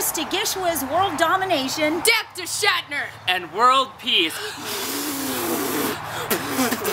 Cheers to Gishwa's world domination. Death to Shatner! And world peace.